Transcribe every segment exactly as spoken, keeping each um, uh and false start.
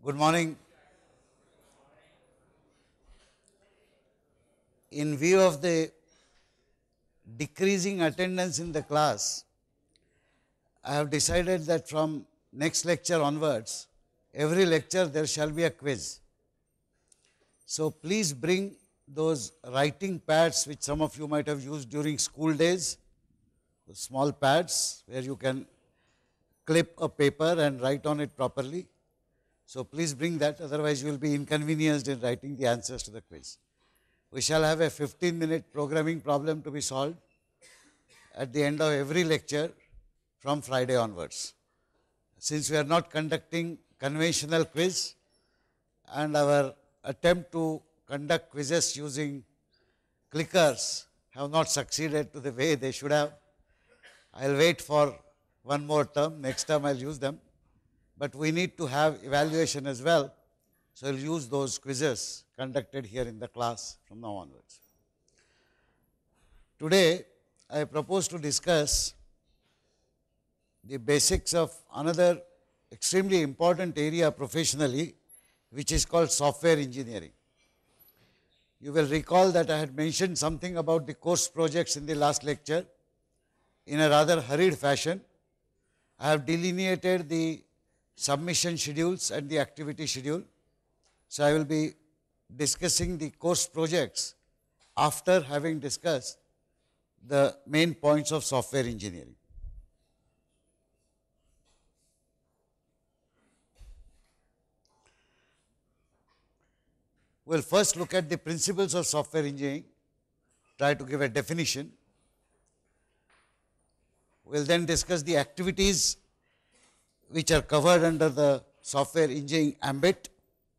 Good morning. In view of the decreasing attendance in the class, I have decided that from next lecture onwards, every lecture there shall be a quiz. So please bring those writing pads which some of you might have used during school days, the small pads where you can clip a paper and write on it properly. So please bring that, otherwise you will be inconvenienced in writing the answers to the quiz. We shall have a fifteen minute programming problem to be solved at the end of every lecture from Friday onwards. Since we are not conducting conventional quiz and our attempt to conduct quizzes using clickers have not succeeded to the way they should have, I will wait for one more term, next term I will use them, but we need to have evaluation as well, so I will use those quizzes conducted here in the class from now onwards. Today I propose to discuss the basics of another extremely important area professionally, which is called software engineering. You will recall that I had mentioned something about the course projects in the last lecture in a rather hurried fashion. I have delineated the submission schedules and the activity schedule. So I will be discussing the course projects after having discussed the main points of software engineering. We will first look at the principles of software engineering, try to give a definition. We will then discuss the activities which are covered under the software engineering ambit.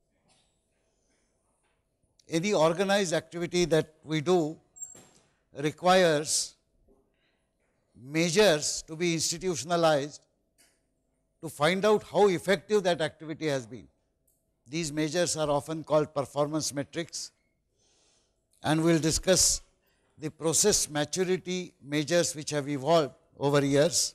Any organized activity that we do requires measures to be institutionalized to find out how effective that activity has been. These measures are often called performance metrics, and we will discuss the process maturity measures which have evolved over years.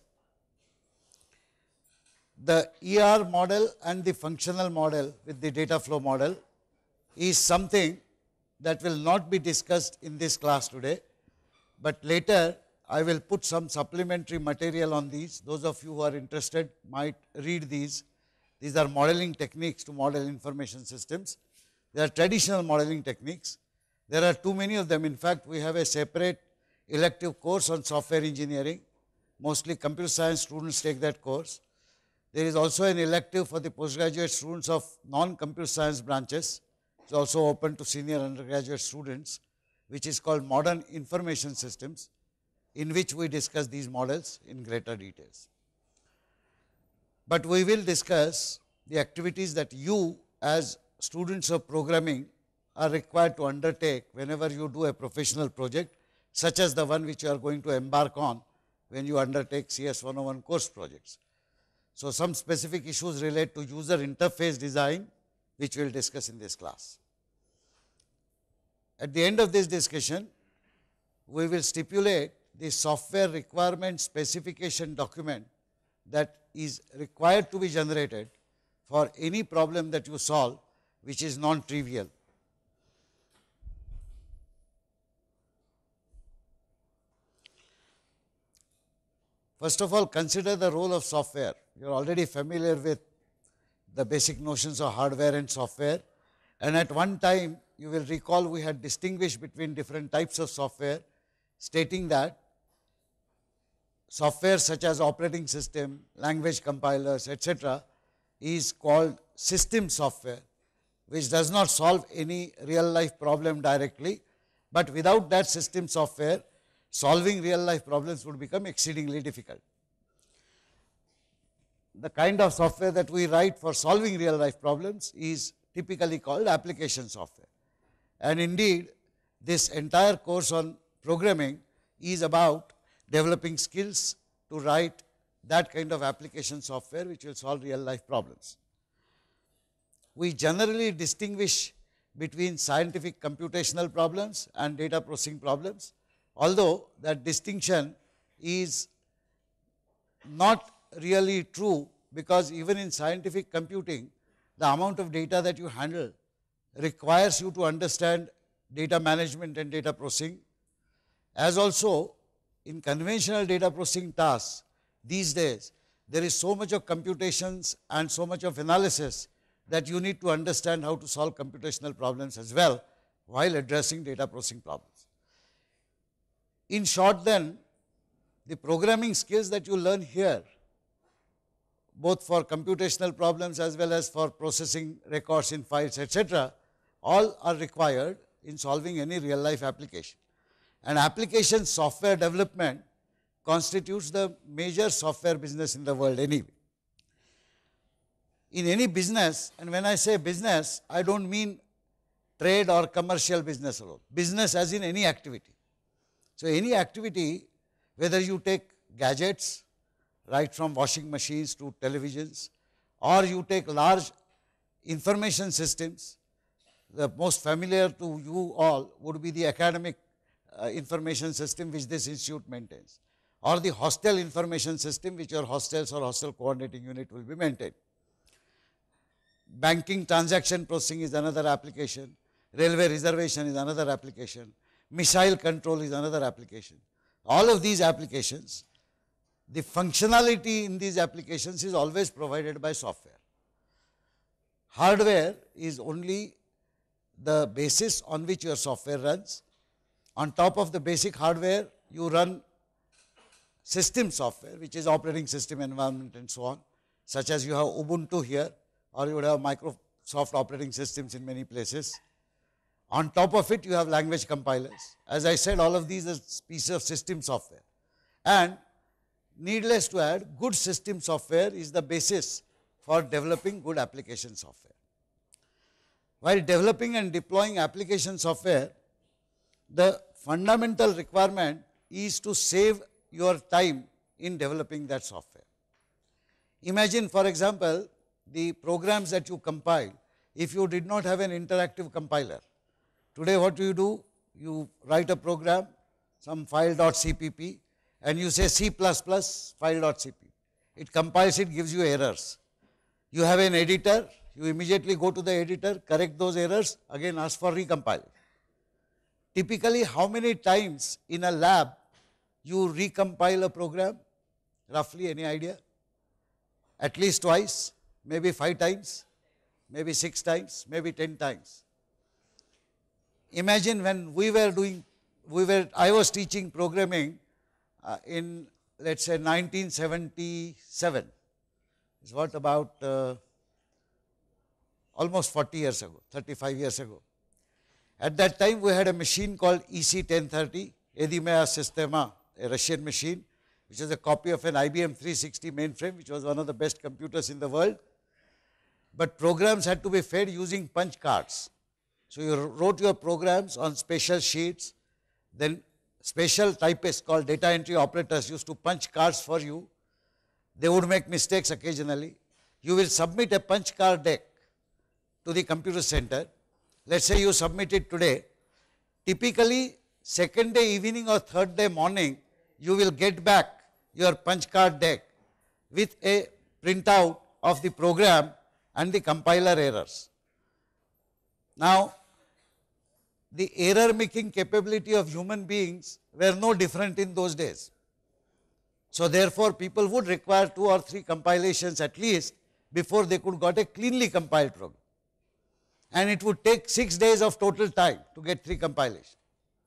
The E R model and the functional model with the data flow model is something that will not be discussed in this class today, but later I will put some supplementary material on these. Those of you who are interested might read these. These are modeling techniques to model information systems. They are traditional modeling techniques. There are too many of them. In fact, we have a separate elective course on software engineering. Mostly computer science students take that course. There is also an elective for the postgraduate students of non-computer science branches. It is also open to senior undergraduate students, which is called Modern Information Systems, in which we discuss these models in greater details. But we will discuss the activities that you as students of programming are required to undertake whenever you do a professional project, such as the one which you are going to embark on when you undertake C S one oh one course projects. So some specific issues relate to user interface design, which we will discuss in this class. At the end of this discussion, we will stipulate the software requirement specification document that is required to be generated for any problem that you solve which is non-trivial. First of all, consider the role of software. You are already familiar with the basic notions of hardware and software, and at one time you will recall we had distinguished between different types of software, stating that software such as operating system, language compilers, et cetera is called system software, which does not solve any real life problem directly, but without that system software, solving real life problems would become exceedingly difficult. The kind of software that we write for solving real life problems is typically called application software. And indeed, this entire course on programming is about developing skills to write that kind of application software which will solve real life problems. We generally distinguish between scientific computational problems and data processing problems, although that distinction is not really true, because even in scientific computing the amount of data that you handle requires you to understand data management and data processing, as also in conventional data processing tasks these days, there is so much of computations and so much of analysis that you need to understand how to solve computational problems as well while addressing data processing problems. In short then, the programming skills that you learn here, both for computational problems as well as for processing records in files, et cetera, all are required in solving any real life application. And application software development constitutes the major software business in the world anyway. In any business, and when I say business, I don't mean trade or commercial business alone, business as in any activity. So, any activity, whether you take gadgets, right from washing machines to televisions, or you take large information systems, the most familiar to you all would be the academic uh, information system which this institute maintains, or the hostel information system which your hostels or hostel coordinating unit will be maintained. Banking transaction processing is another application, railway reservation is another application, missile control is another application. All of these applications, the functionality in these applications is always provided by software. Hardware is only the basis on which your software runs. On top of the basic hardware, you run system software, which is operating system environment and so on, such as you have Ubuntu here, or you would have Microsoft operating systems in many places. On top of it, you have language compilers. As I said, all of these are pieces of system software. And needless to add, good system software is the basis for developing good application software. While developing and deploying application software, the fundamental requirement is to save your time in developing that software. Imagine, for example, the programs that you compile, if you did not have an interactive compiler. Today what do you do? You write a program, some file.cpp, and you say C plus plus file.cpp. It compiles it, gives you errors. You have an editor, you immediately go to the editor, correct those errors, again ask for recompile. Typically, how many times in a lab you recompile a program? Roughly, any idea? At least twice, maybe five times, maybe six times, maybe ten times. Imagine when we were doing, we were, I was teaching programming uh, in, let's say, nineteen seventy-seven. It's what, about uh, almost forty years ago, thirty-five years ago. At that time, we had a machine called E C ten thirty, Edimea Sistema, a Russian machine, which is a copy of an I B M three sixty mainframe, which was one of the best computers in the world. But programs had to be fed using punch cards. So you wrote your programs on special sheets, then special typists called data entry operators used to punch cards for you. They would make mistakes occasionally. You will submit a punch card deck to the computer center. Let's say you submit it today. Typically, second day evening or third day morning, you will get back your punch card deck with a printout of the program and the compiler errors. Now, the error making capability of human beings were no different in those days. So therefore, people would require two or three compilations at least before they could get a cleanly compiled program. And it would take six days of total time to get three compilations.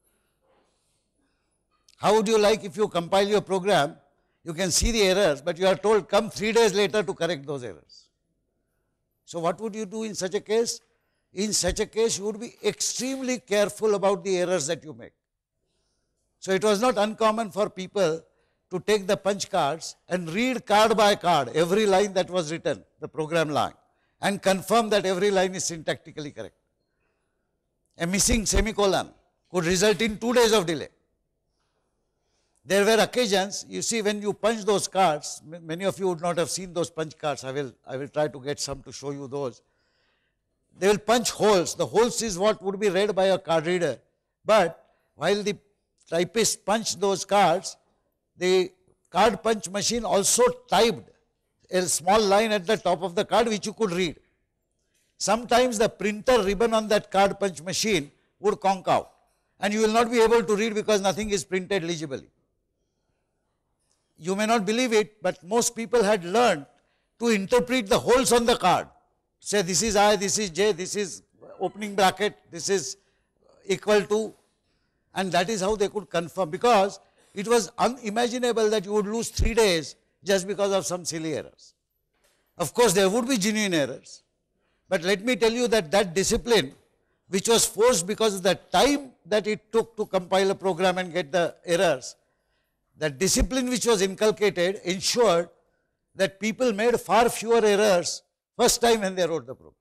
How would you like if you compile your program, you can see the errors, but you are told come three days later to correct those errors. So what would you do in such a case? In such a case, you would be extremely careful about the errors that you make. So it was not uncommon for people to take the punch cards and read card by card every line that was written, the program line, and confirm that every line is syntactically correct. A missing semicolon could result in two days of delay. There were occasions, you see, when you punch those cards, many of you would not have seen those punch cards. I will, I will try to get some to show you those. They will punch holes. The holes is what would be read by a card reader. But while the typist punched those cards, the card punch machine also typed a small line at the top of the card which you could read. sometimes the printer ribbon on that card punch machine would conk out, and you will not be able to read because nothing is printed legibly. You may not believe it, but most people had learned to interpret the holes on the card. Say this is I, this is J, this is opening bracket, this is equal to, and that is how they could confirm, because it was unimaginable that you would lose three days just because of some silly errors. Of course, there would be genuine errors, but let me tell you that that discipline, which was forced because of the time that it took to compile a program and get the errors, that discipline which was inculcated ensured that people made far fewer errors first time when they wrote the program.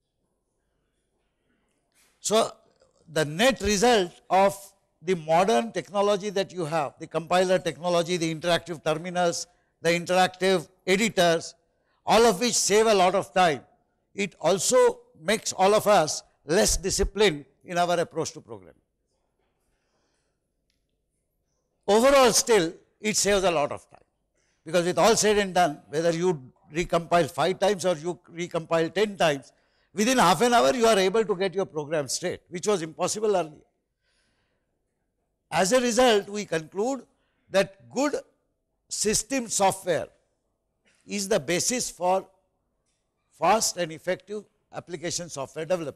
So, the net result of the modern technology that you have, the compiler technology, the interactive terminals, the interactive editors, all of which save a lot of time, it also makes all of us less disciplined in our approach to programming. Overall still, it saves a lot of time, because with all said and done, whether you recompile five times or you recompile ten times, within half an hour you are able to get your program straight, which was impossible earlier. As a result, we conclude that good system software is the basis for fast and effective application software development.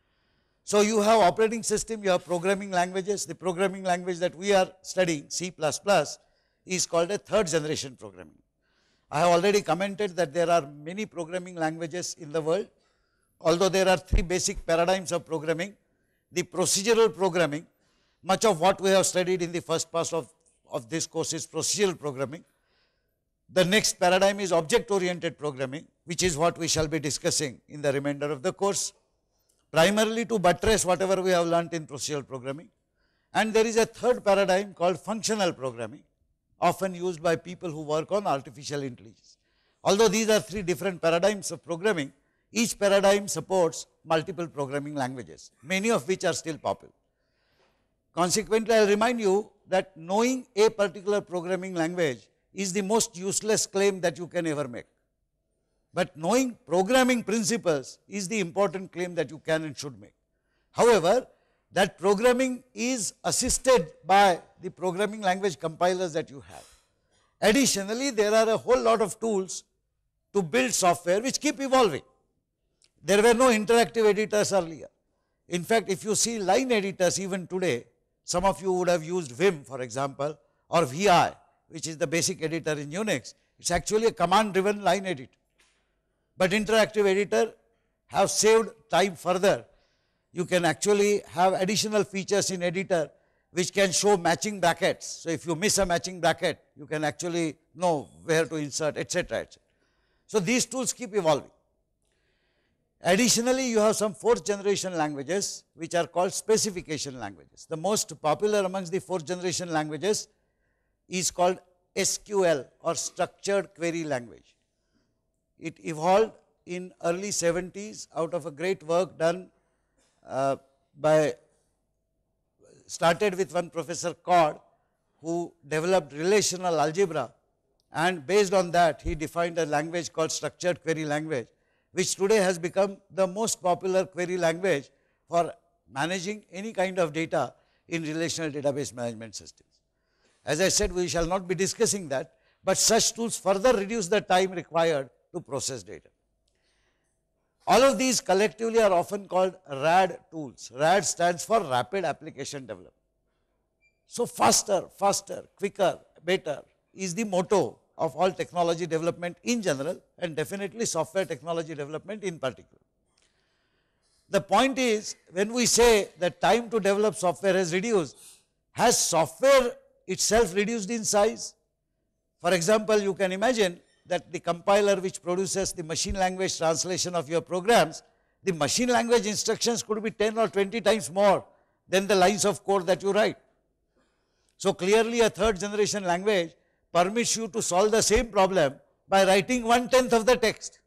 So, you have operating system, you have programming languages. The programming language that we are studying, C plus plus, is called a third generation programming. I have already commented that there are many programming languages in the world, although there are three basic paradigms of programming. The procedural programming, much of what we have studied in the first part of, of this course is procedural programming. The next paradigm is object oriented programming, which is what we shall be discussing in the remainder of the course, primarily to buttress whatever we have learnt in procedural programming. And there is a third paradigm called functional programming, often used by people who work on artificial intelligence. Although these are three different paradigms of programming, each paradigm supports multiple programming languages, many of which are still popular. Consequently, I will remind you that knowing a particular programming language is the most useless claim that you can ever make. But knowing programming principles is the important claim that you can and should make. However, that programming is assisted by the programming language compilers that you have. Additionally, there are a whole lot of tools to build software which keep evolving. There were no interactive editors earlier. In fact, if you see line editors even today, some of you would have used Vim, for example, or V I, which is the basic editor in Unix. It's actually a command driven line editor. But interactive editor have saved time further. You can actually have additional features in editor which can show matching brackets. So, if you miss a matching bracket, you can actually know where to insert, et cetera, et cetera. So, these tools keep evolving. Additionally, you have some fourth generation languages which are called specification languages. The most popular amongst the fourth generation languages is called S Q L, or structured query language. It evolved in early seventies out of a great work done uh, by, started with one Professor Codd, who developed relational algebra, and based on that he defined a language called structured query language, which today has become the most popular query language for managing any kind of data in relational database management systems. As I said, we shall not be discussing that, but such tools further reduce the time required to process data. All of these collectively are often called R A D tools. R A D stands for Rapid Application Development. So, faster, faster, quicker, better is the motto of all technology development in general, and definitely software technology development in particular. The point is, when we say that time to develop software has reduced, has software itself reduced in size? For example, you can imagine that the compiler which produces the machine language translation of your programs, the machine language instructions could be ten or twenty times more than the lines of code that you write. So, clearly a third generation language permits you to solve the same problem by writing one tenth of the text.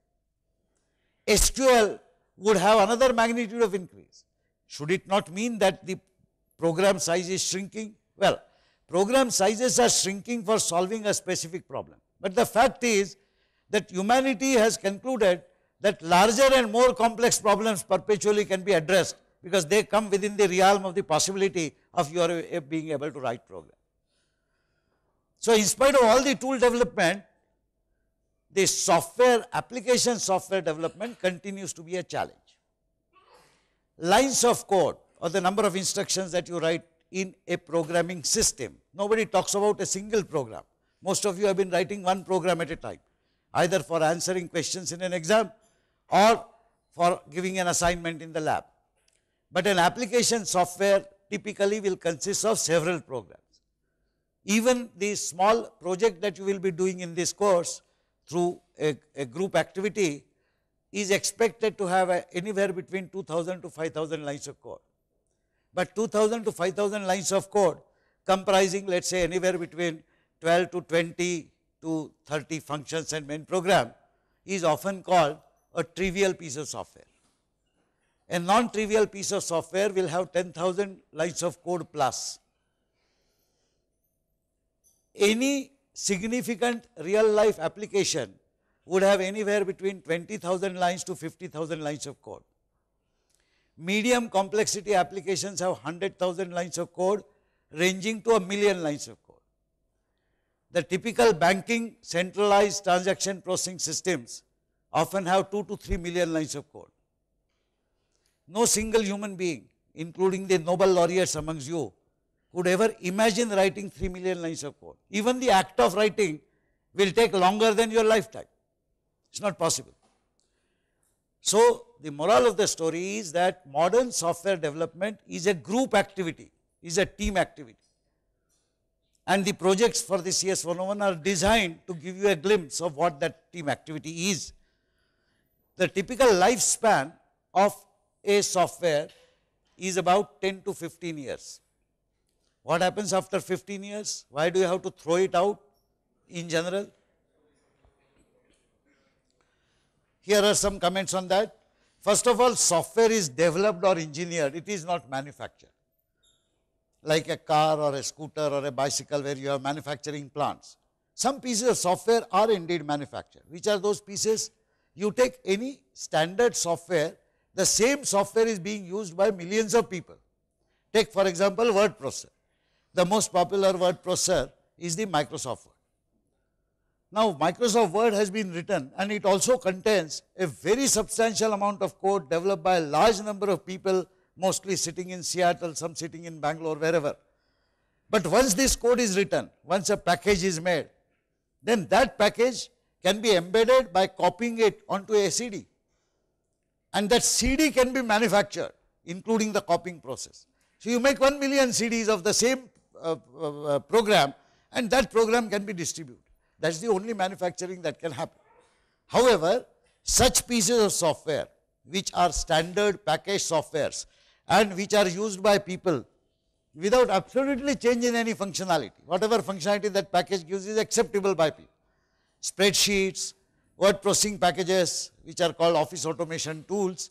S Q L would have another magnitude of increase. Should it not mean that the program size is shrinking? Well, program sizes are shrinking for solving a specific problem. But the fact is that humanity has concluded that larger and more complex problems perpetually can be addressed, because they come within the realm of the possibility of your being able to write program. So, in spite of all the tool development, the software application software development continues to be a challenge. Lines of code, or the number of instructions that you write in a programming system. Nobody talks about a single program. Most of you have been writing one program at a time, either for answering questions in an exam or for giving an assignment in the lab. But an application software typically will consist of several programs. Even the small project that you will be doing in this course through a, a group activity is expected to have a, anywhere between two thousand to five thousand lines of code. But two thousand to five thousand lines of code comprising, let us say, anywhere between twelve to twenty to thirty functions and main program is often called a trivial piece of software. A non-trivial piece of software will have ten thousand lines of code plus. Any significant real life application would have anywhere between twenty thousand lines to fifty thousand lines of code. Medium complexity applications have one hundred thousand lines of code ranging to a million lines of code. The typical banking centralized transaction processing systems often have two to three million lines of code. No single human being, including the Nobel laureates amongst you, could ever imagine writing three million lines of code. Even the act of writing will take longer than your lifetime. It is not possible. So, the moral of the story is that modern software development is a group activity, is a team activity. And the projects for the C S one oh one are designed to give you a glimpse of what that team activity is. The typical lifespan of a software is about ten to fifteen years. What happens after fifteen years? Why do you have to throw it out in general? Here are some comments on that. First of all, software is developed or engineered, it is not manufactured. Like a car or a scooter or a bicycle where you have manufacturing plants. Some pieces of software are indeed manufactured. Which are those pieces? You take any standard software, the same software is being used by millions of people. Take for example word processor. The most popular word processor is the Microsoft Word. Now, Microsoft Word has been written and it also contains a very substantial amount of code developed by a large number of people, mostly sitting in Seattle, some sitting in Bangalore, wherever. But once this code is written, once a package is made, then that package can be embedded by copying it onto a C D. And that C D can be manufactured, including the copying process. So, you make one million C Ds of the same uh, uh, program and that program can be distributed. That is the only manufacturing that can happen. However, such pieces of software which are standard package softwares and which are used by people without absolutely changing any functionality, whatever functionality that package gives is acceptable by people. Spreadsheets, word processing packages which are called office automation tools,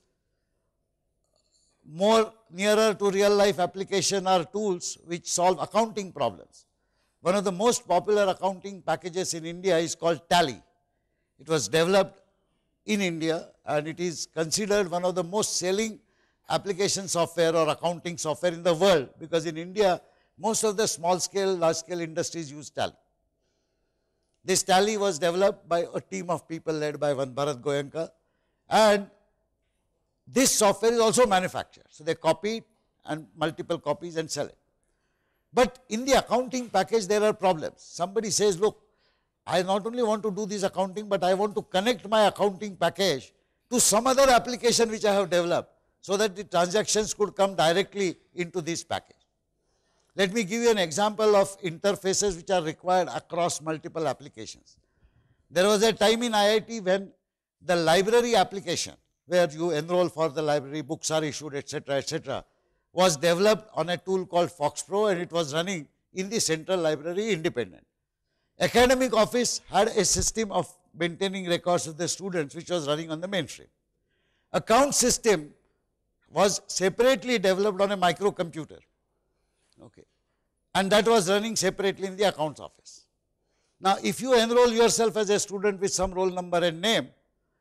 more nearer to real life application are tools which solve accounting problems. One of the most popular accounting packages in India is called Tally. It was developed in India and it is considered one of the most selling application software or accounting software in the world, because in India most of the small scale, large scale industries use Tally. This Tally was developed by a team of people led by one Bharat Goenka, and this software is also manufactured. So, they copy it and multiple copies and sell it. But in the accounting package there are problems. Somebody says, look, I not only want to do this accounting, but I want to connect my accounting package to some other application which I have developed, so that the transactions could come directly into this package. Let me give you an example of interfaces which are required across multiple applications. There was a time in I I T when the library application, where you enroll for the library, books are issued, et cetera, et cetera, was developed on a tool called FoxPro and it was running in the central library independent. Academic office had a system of maintaining records of the students which was running on the mainframe. Account system was separately developed on a microcomputer, okay, and that was running separately in the accounts office. Now, if you enroll yourself as a student with some roll number and name,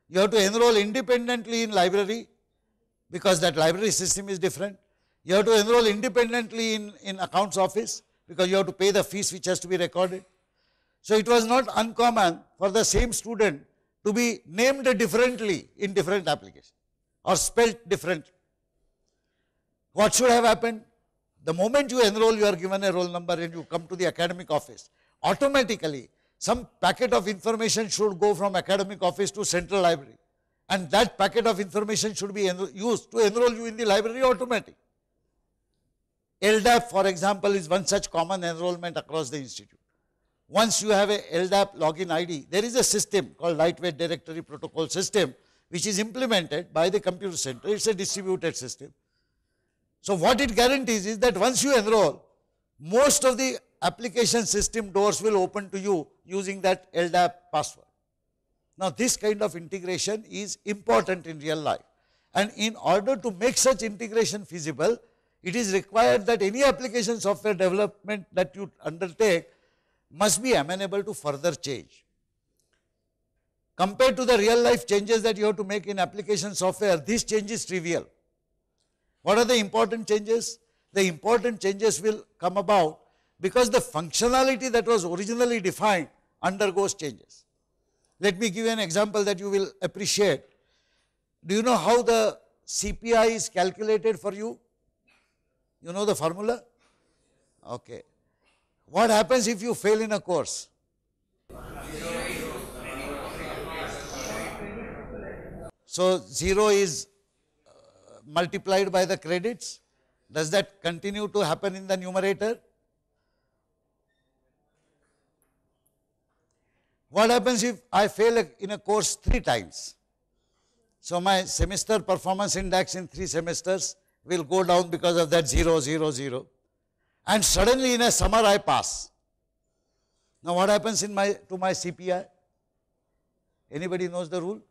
You have to enroll independently in library because that library system is different. You have to enroll independently in, in accounts office because you have to pay the fees which has to be recorded. So it was not uncommon for the same student to be named differently in different applications or spelled differently. What should have happened? The moment you enroll, you are given a roll number and you come to the academic office. Automatically, some packet of information should go from academic office to central library. And that packet of information should be used to enroll you in the library automatically. L D A P, for example, is one such common enrollment across the institute. Once you have a L D A P login I D, there is a system called Lightweight Directory Protocol System, which is implemented by the computer center. It's a distributed system. So what it guarantees is that once you enroll, most of the application system doors will open to you using that L D A P password. Now this kind of integration is important in real life, and in order to make such integration feasible, it is required that any application software development that you undertake must be amenable to further change. Compared to the real life changes that you have to make in application software, this change is trivial. What are the important changes? The important changes will come about because the functionality that was originally defined undergoes changes. Let me give you an example that you will appreciate. Do you know how the C P I is calculated for you? You know the formula? Okay. What happens if you fail in a course? So zero is uh, multiplied by the credits. Does that continue to happen in the numerator? What happens if I fail in a course three times? So my semester performance index in three semesters will go down because of that zero, zero, zero. And suddenly in a summer I pass. Now what happens in my to my C P I? Anybody knows the rule?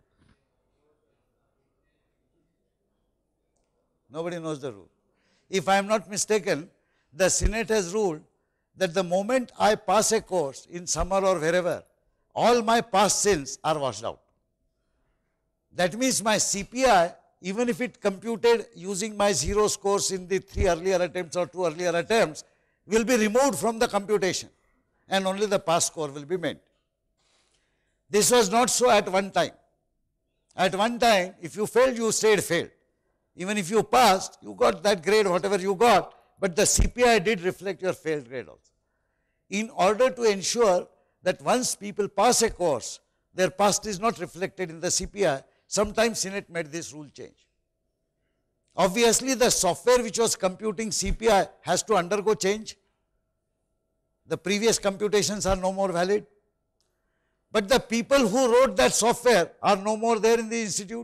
Nobody knows the rule. If I am not mistaken, the Senate has ruled that the moment I pass a course in summer or wherever, all my past sins are washed out. That means my C P I, even if it computed using my zero scores in the three earlier attempts or two earlier attempts, will be removed from the computation and only the pass score will be made. This was not so at one time. At one time, if you failed, you stayed failed. Even if you passed, you got that grade, whatever you got, but the C P I did reflect your failed grade also. In order to ensure that once people pass a course, their past is not reflected in the C P I, sometimes Senate made this rule change. Obviously, the software which was computing C P I has to undergo change. The previous computations are no more valid. But the people who wrote that software are no more there in the institute.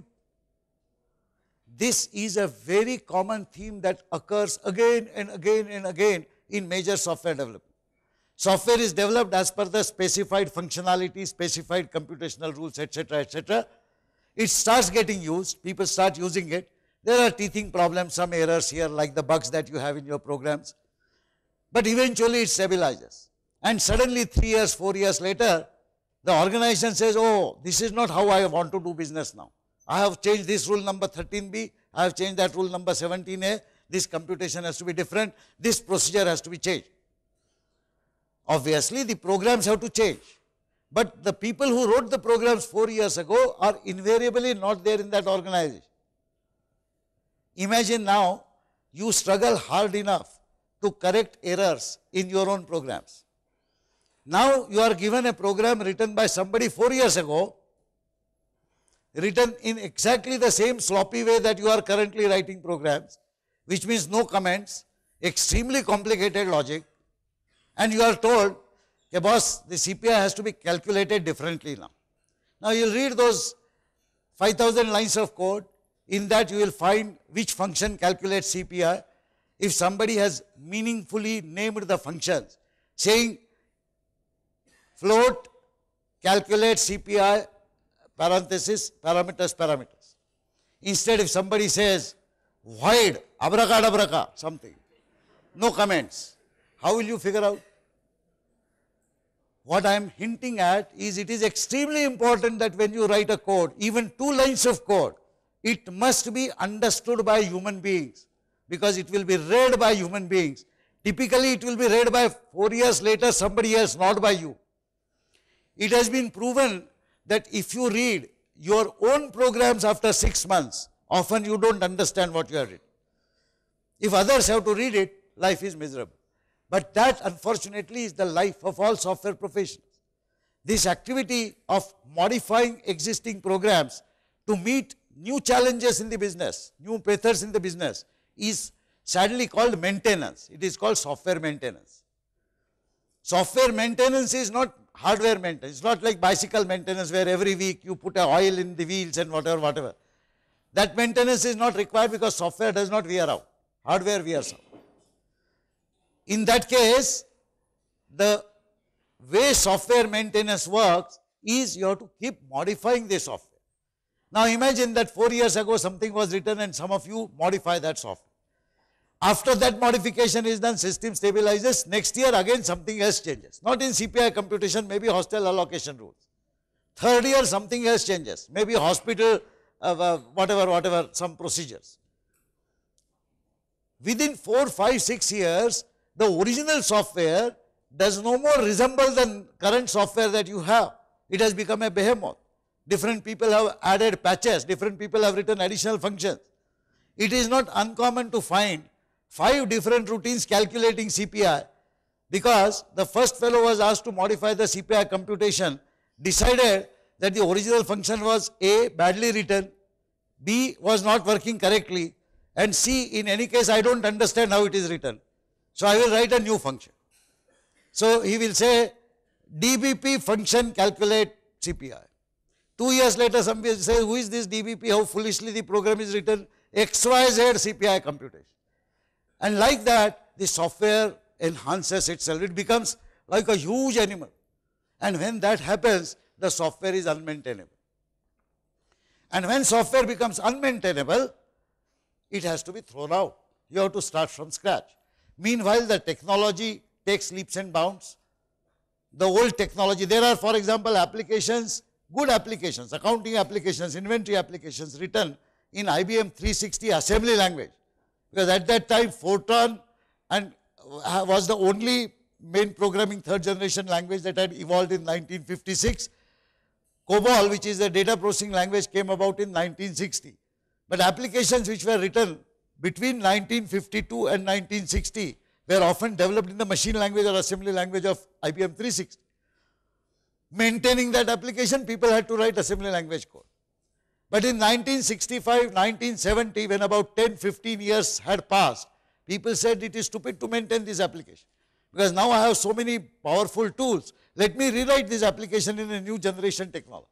This is a very common theme that occurs again and again and again in major software development. Software is developed as per the specified functionality, specified computational rules, et cetera, et cetera. It starts getting used, people start using it. There are teething problems, some errors here like the bugs that you have in your programs. But eventually it stabilizes. And suddenly three years, four years later, the organization says, oh, this is not how I want to do business now. I have changed this rule number thirteen B, I have changed that rule number seventeen A, this computation has to be different, this procedure has to be changed. Obviously, the programs have to change. But the people who wrote the programs four years ago are invariably not there in that organization. Imagine now, you struggle hard enough to correct errors in your own programs. Now you are given a program written by somebody four years ago, written in exactly the same sloppy way that you are currently writing programs, which means no comments, extremely complicated logic, and you are told, okay, boss, the C P I has to be calculated differently now. Now you will read those five thousand lines of code. In that you will find which function calculates C P I. If somebody has meaningfully named the functions, saying float calculate C P I parenthesis parameters parameters. Instead, if somebody says void abracadabra something, no comments, how will you figure out? what I am hinting at is it is extremely important that when you write a code, even two lines of code, it must be understood by human beings, because it will be read by human beings. Typically, it will be read by four years later somebody else, not by you. It has been proven that if you read your own programs after six months, often you don't understand what you have written. If others have to read it, life is miserable. But that, unfortunately, is the life of all software professionals. This activity of modifying existing programs to meet new challenges in the business, new methods in the business, is sadly called maintenance. It is called software maintenance. Software maintenance is not hardware maintenance. It's not like bicycle maintenance where every week you put a oil in the wheels and whatever, whatever. That maintenance is not required because software does not wear out. Hardware wears out. In that case, the way software maintenance works is you have to keep modifying the software. Now imagine that four years ago something was written and some of you modify that software. After that modification is done, system stabilizes, next year again something else changes. Not in C P I computation, maybe hostel allocation rules. Third year something else changes, maybe hospital, uh, whatever, whatever, some procedures. Within four, five, six years, the original software does no more resemble the current software that you have. It has become a behemoth. Different people have added patches, different people have written additional functions. It is not uncommon to find five different routines calculating C P I, because the first fellow was asked to modify the C P I computation, decided that the original function was A, badly written, B, was not working correctly, and C, in any case I don't understand how it is written. So I will write a new function. So he will say D B P function calculate C P I. Two years later somebody will say, who is this D B P, how foolishly the program is written, X Y Z C P I computation. And like that the software enhances itself, it becomes like a huge animal. And when that happens, the software is unmaintainable. And when software becomes unmaintainable, it has to be thrown out. You have to start from scratch. Meanwhile, the technology takes leaps and bounds. The old technology, there are, for example, applications, good applications, accounting applications, inventory applications written in I B M three sixty assembly language. Because at that time, Fortran and was the only main programming third generation language that had evolved in nineteen fifty-six. COBOL, which is the data processing language, came about in nineteen sixty. But applications which were written between nineteen fifty-two and nineteen sixty were often developed in the machine language or assembly language of I B M three sixty. Maintaining that application, people had to write assembly language code. But in nineteen sixty-five, nineteen seventy, when about ten, fifteen years had passed, people said it is stupid to maintain this application. Because now I have so many powerful tools, let me rewrite this application in a new generation technology.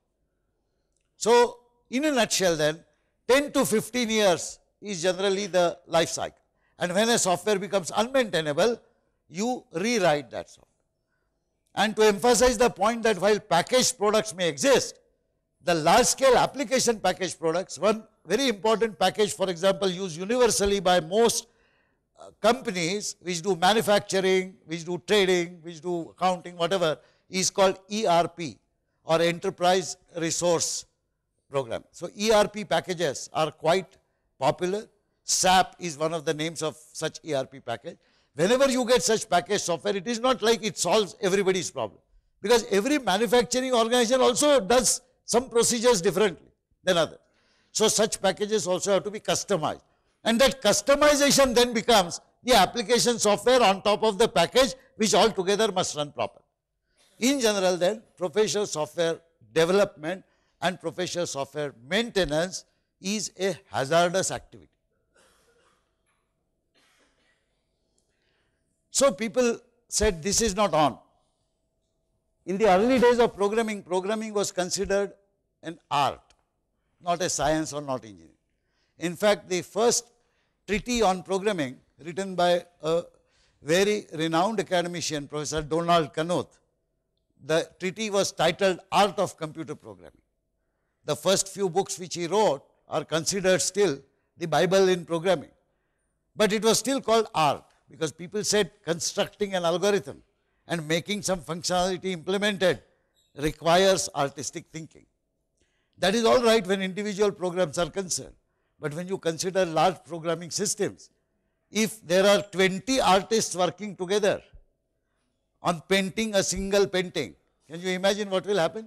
So, in a nutshell then, ten to fifteen years is generally the life cycle. And when a software becomes unmaintainable, you rewrite that software. And to emphasize the point that while packaged products may exist, the large scale application packaged products, one very important package, for example, used universally by most uh, companies which do manufacturing, which do trading, which do accounting, whatever, is called E R P or Enterprise Resource Program. So E R P packages are quite popular. SAP is one of the names of such E R P package. Whenever you get such package software, it is not like it solves everybody's problem. Because every manufacturing organization also does some procedures differently than others. So such packages also have to be customized. And that customization then becomes the application software on top of the package, which altogether must run properly. In general then, professional software development and professional software maintenance is a hazardous activity. So people said this is not on. In the early days of programming, programming was considered an art, not a science or not engineering. In fact, the first treaty on programming written by a very renowned academician, Professor Donald Knuth, the treaty was titled Art of Computer Programming. The first few books which he wrote are considered still the Bible in programming. But it was still called art because people said constructing an algorithm and making some functionality implemented requires artistic thinking. That is all right when individual programs are concerned, but when you consider large programming systems, if there are twenty artists working together on painting a single painting, can you imagine what will happen?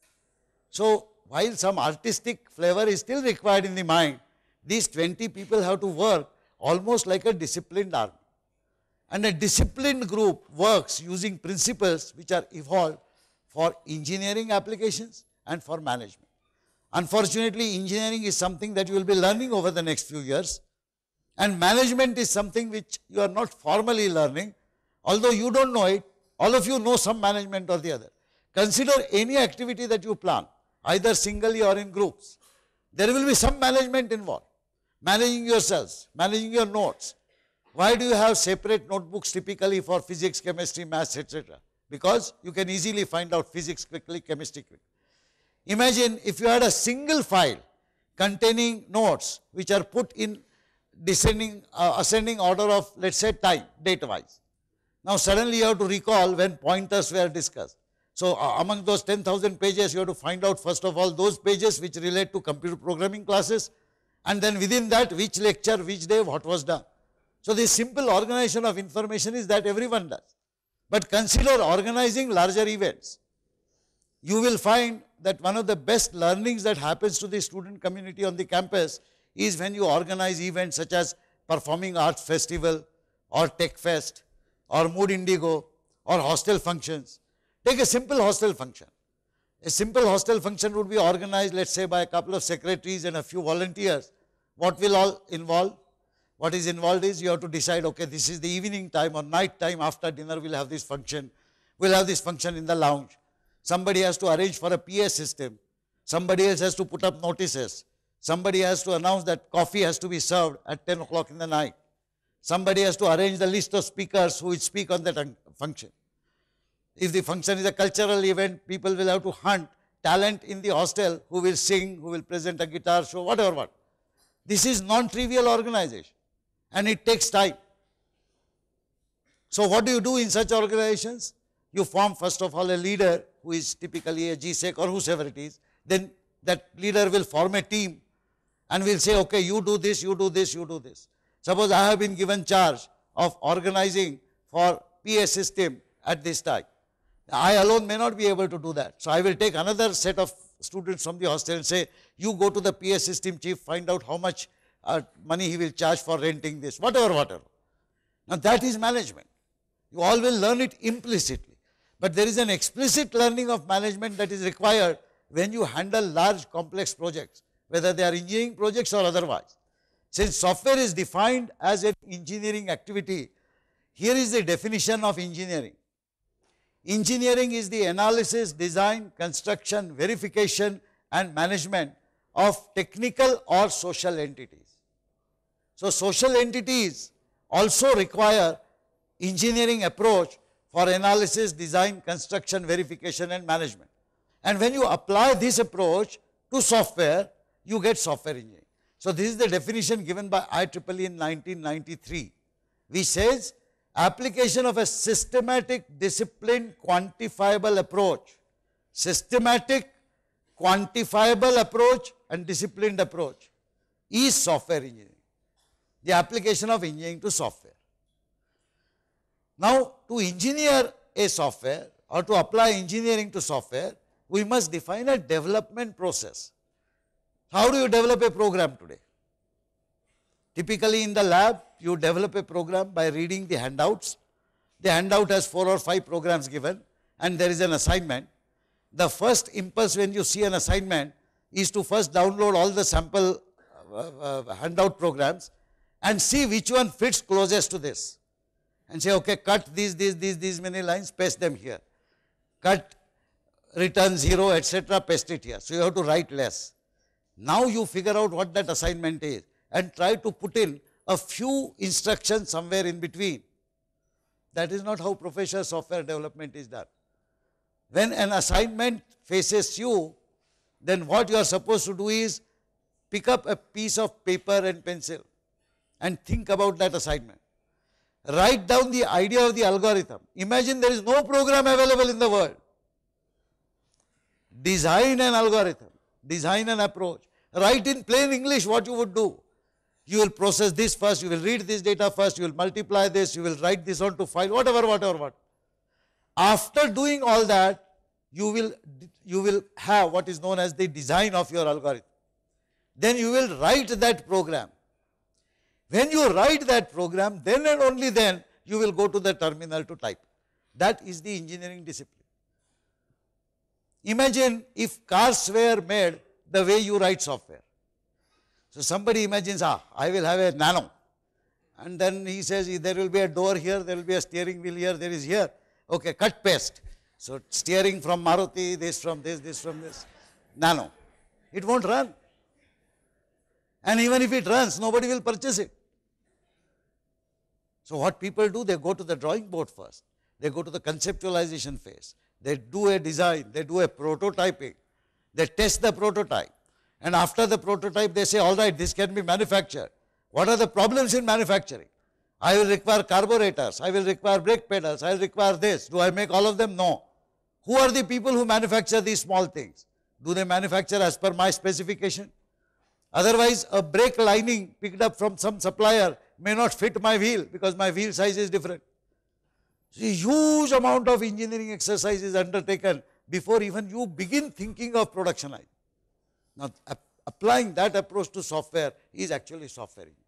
So, while some artistic flavor is still required in the mind, these twenty people have to work almost like a disciplined army. And a disciplined group works using principles which are evolved for engineering applications and for management. Unfortunately, engineering is something that you will be learning over the next few years, and management is something which you are not formally learning. Although you don't know it, all of you know some management or the other. Consider any activity that you plan, either singly or in groups. There will be some management involved. Managing yourselves, managing your notes. Why do you have separate notebooks typically for physics, chemistry, maths, et cetera? Because you can easily find out physics quickly, chemistry quickly. Imagine if you had a single file containing notes which are put in descending, uh, ascending order of, let's say, time, date-wise. Now suddenly you have to recall when pointers were discussed. So uh, among those ten thousand pages, you have to find out first of all those pages which relate to computer programming classes, and then within that which lecture, which day, what was done. So this simple organization of information is that everyone does. But consider organizing larger events. You will find that one of the best learnings that happens to the student community on the campus is when you organize events such as Performing Arts Festival or Tech Fest or Mood Indigo or hostel functions. Take a simple hostel function. A simple hostel function would be organized, let's say, by a couple of secretaries and a few volunteers. What will all involve? What is involved is you have to decide, okay, this is the evening time or night time, after dinner we'll have this function. We'll have this function in the lounge. Somebody has to arrange for a P A system. Somebody else has to put up notices. Somebody has to announce that coffee has to be served at ten o'clock in the night. Somebody has to arrange the list of speakers who will speak on that function. If the function is a cultural event, people will have to hunt talent in the hostel who will sing, who will present a guitar show, whatever what. This is non-trivial organization and it takes time. So what do you do in such organizations? You form first of all a leader who is typically a G SEC or whosoever it is. Then that leader will form a team and will say, okay, you do this, you do this, you do this. Suppose I have been given charge of organizing for P A system at this time. I alone may not be able to do that. So I will take another set of students from the hostel and say, you go to the P A system chief, find out how much uh, money he will charge for renting this, whatever, whatever. Now that is management. You all will learn it implicitly. But there is an explicit learning of management that is required when you handle large complex projects, whether they are engineering projects or otherwise. Since software is defined as an engineering activity, here is the definition of engineering. Engineering is the analysis, design, construction, verification and management of technical or social entities. So social entities also require engineering approach for analysis, design, construction, verification and management. And when you apply this approach to software, you get software engineering. So this is the definition given by I triple E in nineteen ninety-three, which says application of a systematic, disciplined, quantifiable approach. Systematic, quantifiable approach and disciplined approach is software engineering. The application of engineering to software. Now, to engineer a software or to apply engineering to software, we must define a development process. How do you develop a program today? Typically in the lab, you develop a program by reading the handouts. The handout has four or five programs given and there is an assignment. The first impulse when you see an assignment is to first download all the sample uh, uh, handout programs and see which one fits closest to this. And say, okay, cut these, these, these, these many lines, paste them here. Cut, return zero, et cetera, paste it here. So you have to write less. Now you figure out what that assignment is and try to put in a few instructions somewhere in between. That is not how professional software development is done. When an assignment faces you, then what you are supposed to do is pick up a piece of paper and pencil and think about that assignment. write down the idea of the algorithm. Imagine there is no program available in the world. Design an algorithm, design an approach. Write in plain English what you would do. You will process this first, you will read this data first, you will multiply this, you will write this onto file, whatever, whatever, what. After doing all that, you will, you will have what is known as the design of your algorithm. Then you will write that program. When you write that program, then and only then you will go to the terminal to type. That is the engineering discipline. Imagine if cars were made the way you write software. So somebody imagines, ah, I will have a Nano. And then he says, there will be a door here, there will be a steering wheel here, there is here. Okay, cut paste. So steering from Maruti, this from this, this from this. Nano. It won't run. And even if it runs, nobody will purchase it. So what people do, they go to the drawing board first. They go to the conceptualization phase. They do a design, they do a prototyping. They test the prototype. And after the prototype, they say, all right, this can be manufactured. What are the problems in manufacturing? I will require carburetors, I will require brake pedals, I will require this. Do I make all of them? No. Who are the people who manufacture these small things? Do they manufacture as per my specification? Otherwise, a brake lining picked up from some supplier may not fit my wheel because my wheel size is different. So a huge amount of engineering exercise is undertaken before even you begin thinking of productionizing. Now, ap applying that approach to software is actually software engineering.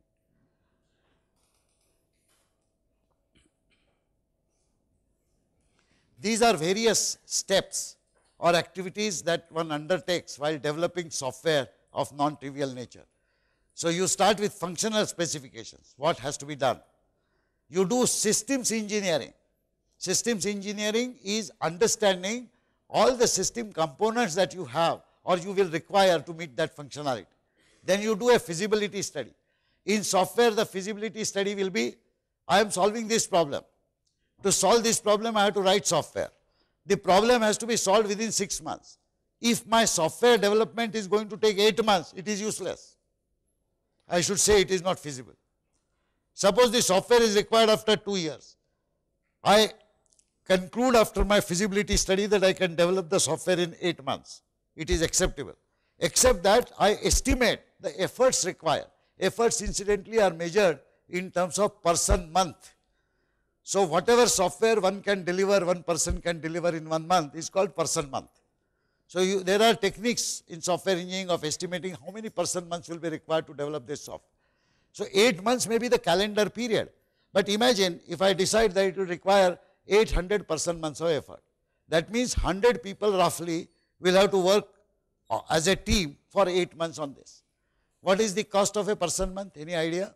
These are various steps or activities that one undertakes while developing software of non-trivial nature. So you start with functional specifications, what has to be done. You do systems engineering. Systems engineering is understanding all the system components that you have or you will require to meet that functionality. Then you do a feasibility study. In software, the feasibility study will be, I am solving this problem. To solve this problem, I have to write software. The problem has to be solved within six months. If my software development is going to take eight months, it is useless. I should say it is not feasible. Suppose the software is required after two years. I conclude after my feasibility study that I can develop the software in eight months. It is acceptable. Except that I estimate the efforts required. Efforts incidentally are measured in terms of person month. So whatever software one can deliver, one person can deliver in one month is called person month. So you, there are techniques in software engineering of estimating how many person months will be required to develop this software. So eight months may be the calendar period. But imagine if I decide that it will require eight hundred person months of effort. That means one hundred people roughly will have to work as a team for eight months on this. What is the cost of a person month? Any idea?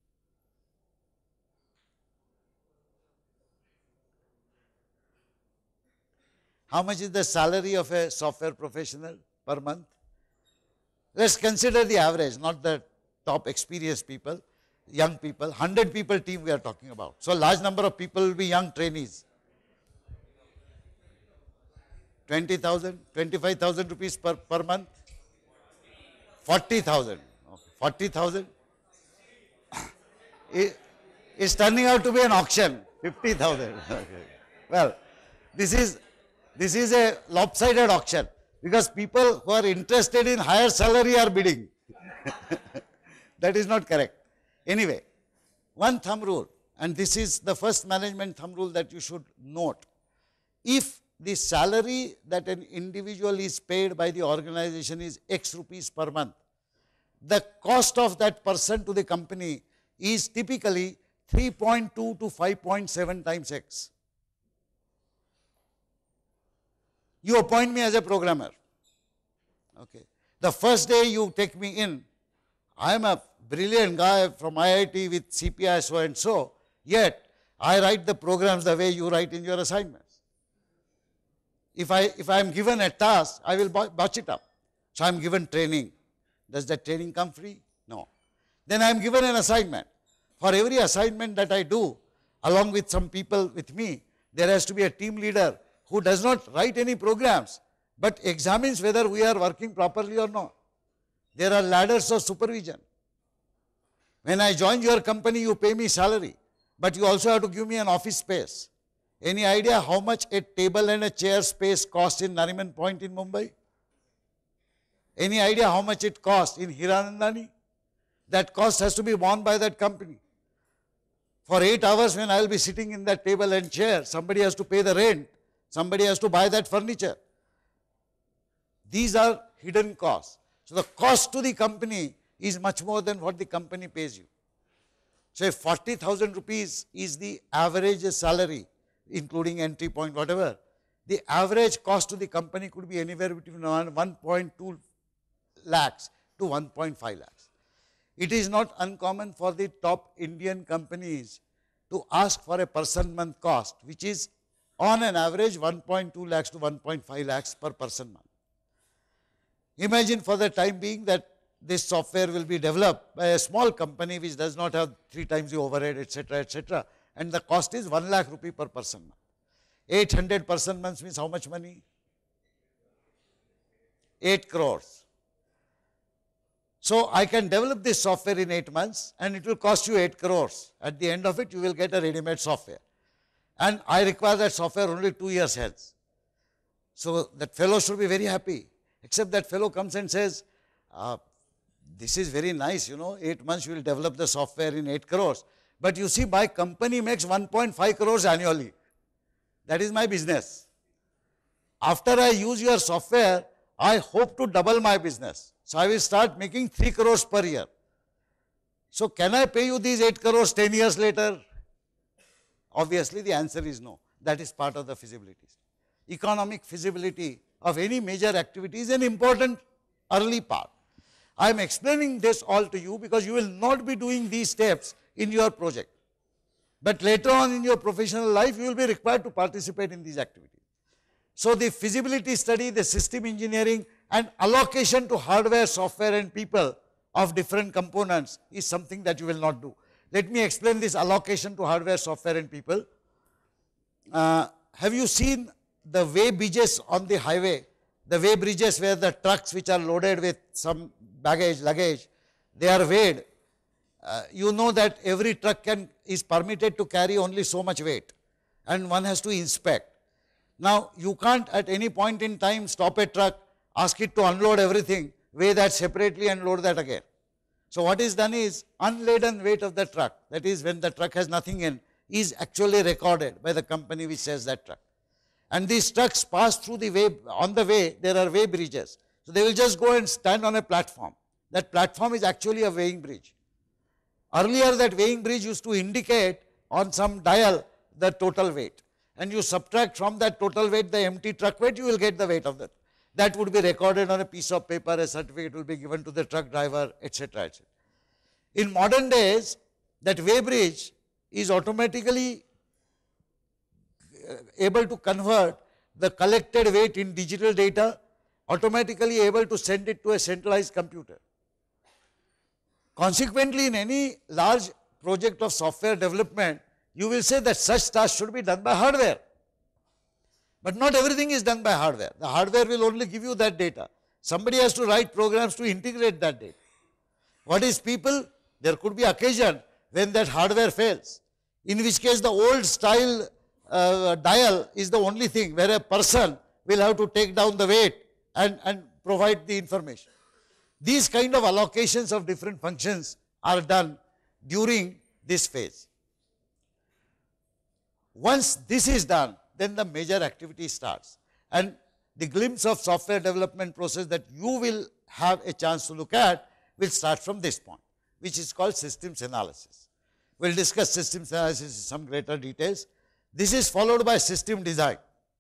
How much is the salary of a software professional per month? Let's consider the average, not the top experienced people, young people. one hundred people team we are talking about. So, large number of people will be young trainees. twenty thousand, twenty-five thousand rupees per, per month? forty thousand. Okay. forty thousand? it, it's turning out to be an auction. fifty thousand. Okay. Well, this is, this is a lopsided auction because people who are interested in higher salary are bidding. That is not correct. Anyway, one thumb rule, and this is the first management thumb rule that you should note. If the salary that an individual is paid by the organization is X rupees per month, the cost of that person to the company is typically three point two to five point seven times X. You appoint me as a programmer. Okay. The first day you take me in, I am a brilliant guy from I I T with C P I so and so, yet I write the programs the way you write in your assignments. If I, if I am given a task, I will botch it up. So I am given training. Does that training come free? No. Then I am given an assignment. For every assignment that I do, along with some people with me, there has to be a team leader who does not write any programs, but examines whether we are working properly or not. There are ladders of supervision. When I join your company, you pay me salary. but you also have to give me an office space. Any idea how much a table and a chair space costs in Nariman Point in Mumbai? Any idea how much it costs in Hiranandani? That cost has to be borne by that company. For eight hours when I will be sitting in that table and chair, somebody has to pay the rent, somebody has to buy that furniture. These are hidden costs. So the cost to the company is much more than what the company pays you. So if forty thousand rupees is the average salary, including entry point, whatever, the average cost to the company could be anywhere between one point two lakhs to one point five lakhs. It is not uncommon for the top Indian companies to ask for a person month cost, which is on an average one point two lakhs to one point five lakhs per person month. Imagine for the time being that this software will be developed by a small company which does not have three times the overhead, et cetera, et cetera, and the cost is one lakh rupee per person month. eight hundred person months means how much money? eight crores. So I can develop this software in eight months and it will cost you eight crores. At the end of it, you will get a ready-made software. And I require that software only two years hence. So that fellow should be very happy. Except that fellow comes and says, uh, this is very nice, you know, eight months you will develop the software in eight crores. But you see, my company makes one point five crores annually. That is my business. After I use your software, I hope to double my business. So I will start making three crores per year. So can I pay you these eight crores ten years later? Obviously the answer is no. That is part of the feasibility. Economic feasibility of any major activity is an important early part. I am explaining this all to you because you will not be doing these steps in your project. But later on in your professional life, you will be required to participate in these activities. So the feasibility study, the system engineering and allocation to hardware, software and people of different components is something that you will not do. Let me explain this allocation to hardware, software and people. Uh, have you seen the weigh bridges on the highway? The weigh bridges where the trucks which are loaded with some baggage, luggage, they are weighed. Uh, you know that every truck can is permitted to carry only so much weight and one has to inspect. Now you can't at any point in time stop a truck, ask it to unload everything, weigh that separately and load that again. So what is done is unladen weight of the truck, that is when the truck has nothing in, is actually recorded by the company which sells that truck. And these trucks pass through the way, on the way there are weigh bridges. So they will just go and stand on a platform. That platform is actually a weighing bridge. Earlier that weighing bridge used to indicate on some dial the total weight. And you subtract from that total weight the empty truck weight, you will get the weight of that. That would be recorded on a piece of paper, a certificate will be given to the truck driver, et cetera, et cetera. In modern days, that weigh bridge is automatically able to convert the collected weight in digital data, automatically able to send it to a centralized computer. Consequently, in any large project of software development, you will say that such tasks should be done by hardware. But not everything is done by hardware. The hardware will only give you that data. Somebody has to write programs to integrate that data. What is people? There could be occasion when that hardware fails, in which case the old style uh, dial is the only thing where a person will have to take down the weight and, and provide the information. These kind of allocations of different functions are done during this phase. Once this is done, then the major activity starts. And the glimpse of software development process that you will have a chance to look at will start from this point, which is called systems analysis. We will discuss systems analysis in some greater details. This is followed by system design.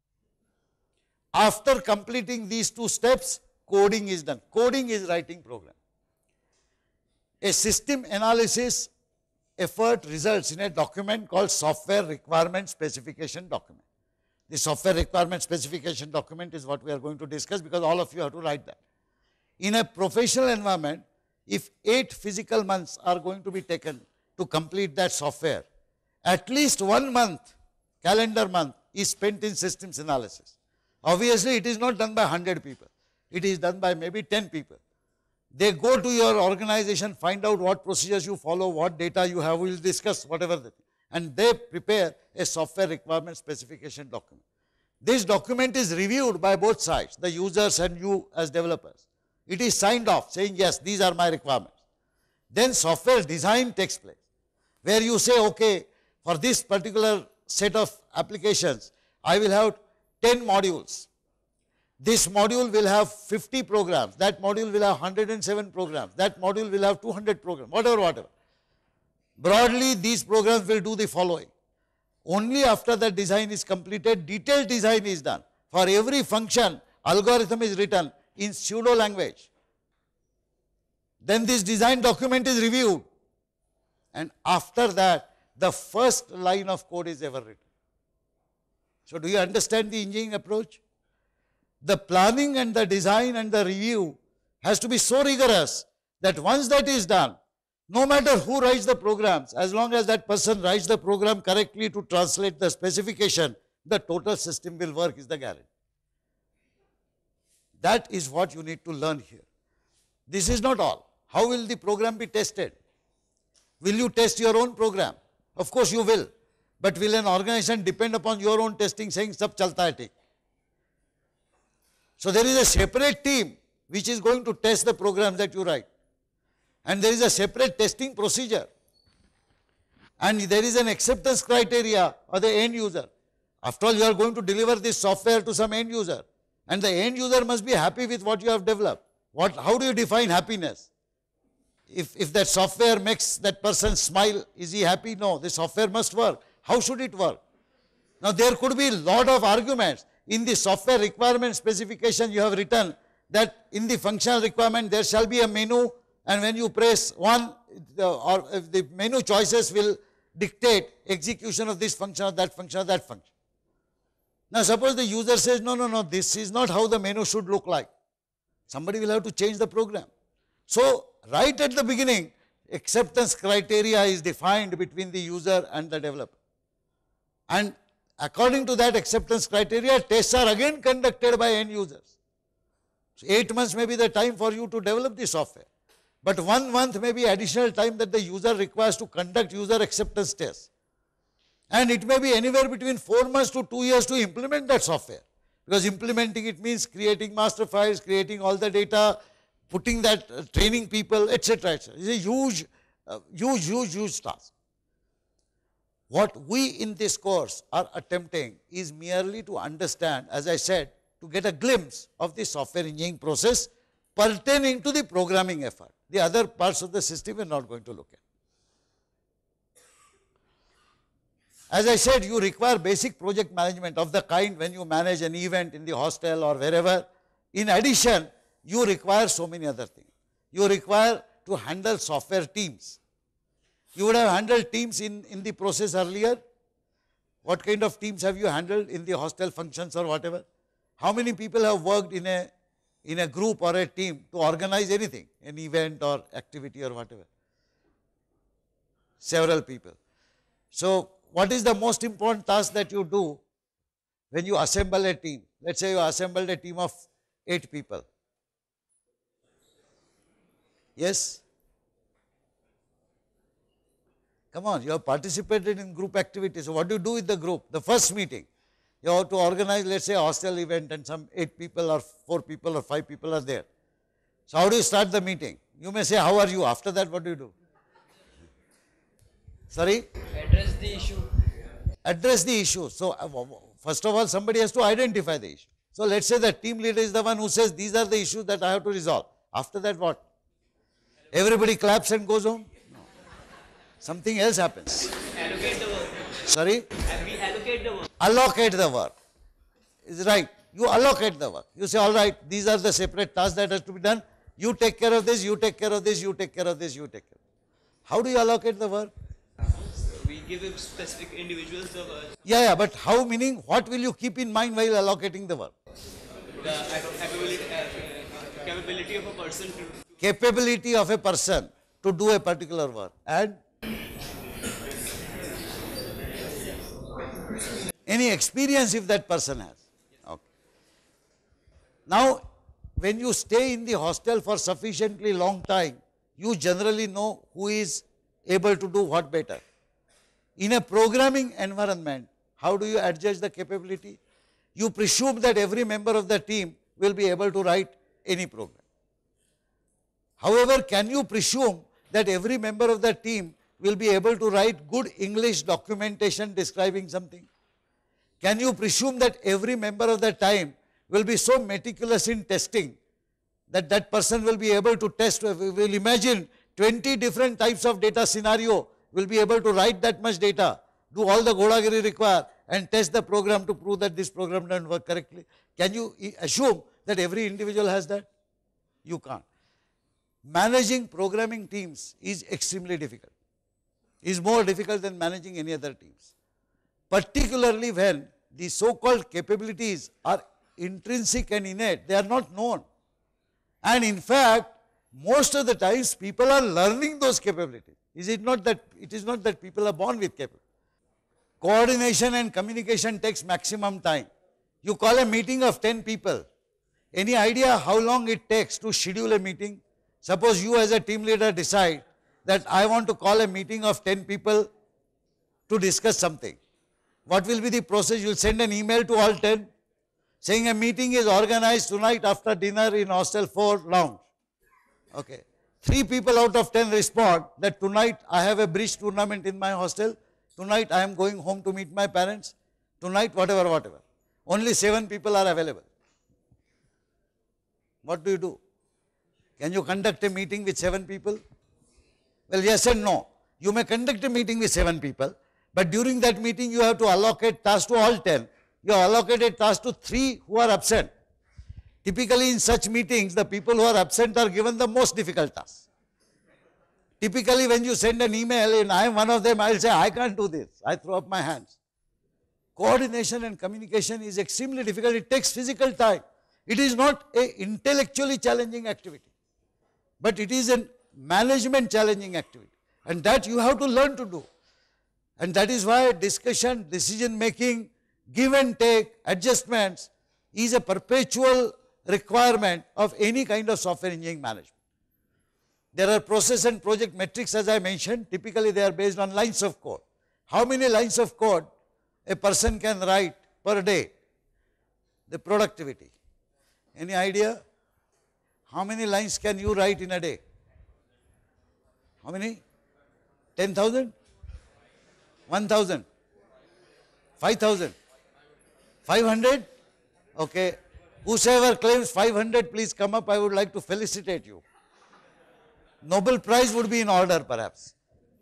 After completing these two steps, coding is done. Coding is writing program. A system analysis effort results in a document called software requirement specification document. The software requirement specification document is what we are going to discuss because all of you have to write that. In a professional environment, if eight physical months are going to be taken to complete that software, at least one month, calendar month, is spent in systems analysis. Obviously, it is not done by one hundred people. It is done by maybe ten people. They go to your organization, find out what procedures you follow, what data you have, we will discuss whatever that, and they prepare a software requirement specification document. This document is reviewed by both sides, the users and you as developers. It is signed off saying, yes, these are my requirements. Then software design takes place, where you say, okay, for this particular set of applications, I will have ten modules. This module will have fifty programs, that module will have one hundred seven programs, that module will have two hundred programs, whatever, whatever. Broadly, these programs will do the following. Only after the design is completed, detailed design is done. For every function, algorithm is written in pseudo language. Then this design document is reviewed, and after that, the first line of code is ever written. So, do you understand the engineering approach? The planning and the design and the review has to be so rigorous that once that is done, no matter who writes the programs, as long as that person writes the program correctly to translate the specification, the total system will work is the guarantee. That is what you need to learn here. This is not all. How will the program be tested? Will you test your own program? Of course you will. But will an organization depend upon your own testing saying sab chalta hai theek? So there is a separate team which is going to test the programs that you write. And there is a separate testing procedure. And there is an acceptance criteria of the end user. After all, you are going to deliver this software to some end user. And the end user must be happy with what you have developed. What, how do you define happiness? If, if that software makes that person smile, is he happy? No, the software must work. How should it work? Now there could be a lot of arguments. In the software requirement specification you have written that in the functional requirement there shall be a menu, and when you press one, the, or the menu choices will dictate execution of this function or that function or that function. Now suppose the user says, no, no, no, this is not how the menu should look like. Somebody will have to change the program. So right at the beginning, acceptance criteria is defined between the user and the developer. And according to that acceptance criteria, tests are again conducted by end users. So eight months may be the time for you to develop the software. But one month may be additional time that the user requires to conduct user acceptance tests. And it may be anywhere between four months to two years to implement that software. Because implementing it means creating master files, creating all the data, putting that, uh, training people, et cetera, et cetera. It's a huge, uh, huge, huge, huge task. What we in this course are attempting is merely to understand, as I said, to get a glimpse of the software engineering process pertaining to the programming effort. The other parts of the system we are not going to look at. As I said, you require basic project management of the kind when you manage an event in the hostel or wherever. In addition, you require so many other things. You require to handle software teams. You would have handled teams in, in the process earlier. What kind of teams have you handled in the hostel functions or whatever? How many people have worked in a, in a group or a team to organize anything, an event or activity or whatever? Several people. So what is the most important task that you do when you assemble a team? Let's say you assembled a team of eight people. Yes? Come on, you have participated in group activities. So what do you do with the group? The first meeting, you have to organize, let's say, a hostel event and some eight people or four people or five people are there. So how do you start the meeting? You may say, how are you? After that, what do you do? Sorry? Address the issue. Address the issue. So first of all, somebody has to identify the issue. So let's say the team leader is the one who says, these are the issues that I have to resolve. After that, what? Everybody claps and goes home? No. Something else happens. Allocate the work. Sorry? And we allocate the work. Allocate the work. Is right. You allocate the work. You say, all right, these are the separate tasks that have to be done. You take care of this, you take care of this, you take care of this, you take care of this. How do you allocate the work? We give specific individuals the work. Yeah, yeah, but how, meaning what will you keep in mind while allocating the work? The capability, uh, capability of a person to Capability of a person to do a particular work. And any experience if that person has. Okay. Now, when you stay in the hostel for sufficiently long time, you generally know who is able to do what better. In a programming environment, how do you adjust the capability? You presume that every member of the team will be able to write any program. However, can you presume that every member of the team will be able to write good English documentation describing something? Can you presume that every member of the team will be so meticulous in testing that that person will be able to test? We will imagine twenty different types of data scenario, will be able to write that much data, do all the Godagiri required and test the program to prove that this program doesn't work correctly. Can you assume that every individual has that? You can't. Managing programming teams is extremely difficult, is more difficult than managing any other teams, particularly when the so-called capabilities are intrinsic and innate, they are not known. And in fact, most of the times people are learning those capabilities. Is it not that, it is not that people are born with capabilities. Coordination and communication takes maximum time. You call a meeting of ten people. Any idea how long it takes to schedule a meeting? Suppose you as a team leader decide that I want to call a meeting of ten people to discuss something. What will be the process? You will send an email to all ten saying a meeting is organized tonight after dinner in hostel four lounge. Okay. Three people out of ten respond that tonight I have a bridge tournament in my hostel. Tonight I am going home to meet my parents. Tonight whatever, whatever. Only seven people are available. What do you do? Can you conduct a meeting with seven people? Well, yes and no. You may conduct a meeting with seven people, but during that meeting you have to allocate tasks to all ten. You have allocated tasks to three who are absent. Typically in such meetings, the people who are absent are given the most difficult tasks. Typically when you send an email and I am one of them, I will say, I can't do this. I throw up my hands. Coordination and communication is extremely difficult. It takes physical time. It is not an intellectually challenging activity, but it is a management challenging activity. And that you have to learn to do. And that is why discussion, decision making, give and take, adjustments is a perpetual requirement of any kind of software engineering management. There are process and project metrics, as I mentioned. Typically they are based on lines of code. How many lines of code a person can write per day? The productivity. Any idea? How many lines can you write in a day? How many? ten thousand? one thousand? five thousand? five hundred? Okay. Whosoever claims five hundred, please come up. I would like to felicitate you. Nobel Prize would be in order perhaps.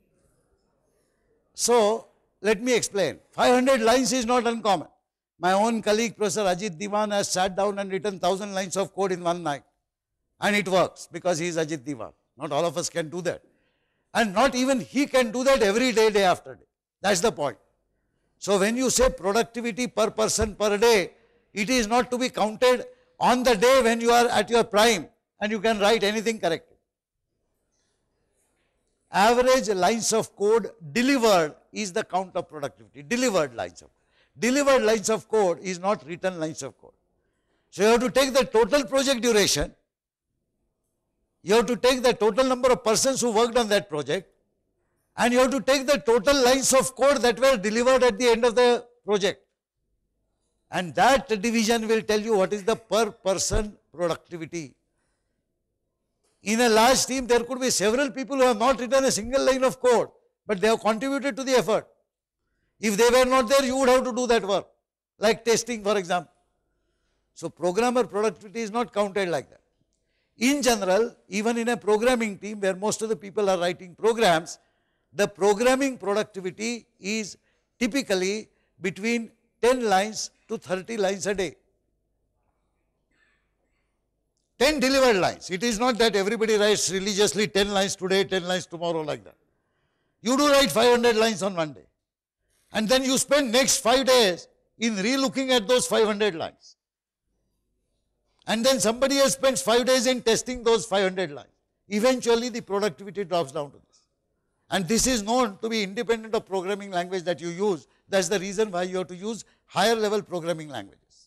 So, let me explain. five hundred lines is not uncommon. My own colleague, Professor Ajit Diwan, has sat down and written one thousand lines of code in one night. And it works because he is Ajit Diwan. Not all of us can do that. And not even he can do that every day, day after day. That's the point. So when you say productivity per person per day, it is not to be counted on the day when you are at your prime and you can write anything correctly. Average lines of code delivered is the count of productivity. Delivered lines of code. Delivered lines of code is not written lines of code. So you have to take the total project duration. You have to take the total number of persons who worked on that project, and you have to take the total lines of code that were delivered at the end of the project. And that division will tell you what is the per person productivity. In a large team, there could be several people who have not written a single line of code, but they have contributed to the effort. If they were not there, you would have to do that work, like testing, for example. So programmer productivity is not counted like that. In general, even in a programming team where most of the people are writing programs, the programming productivity is typically between ten lines to thirty lines a day. ten delivered lines. It is not that everybody writes religiously ten lines today, ten lines tomorrow, like that. You do write five hundred lines on one day. And then you spend next five days in re-looking at those five hundred lines. And then somebody else spends five days in testing those five hundred lines. Eventually the productivity drops down to this. And this is known to be independent of programming language that you use. That's the reason why you have to use higher level programming languages.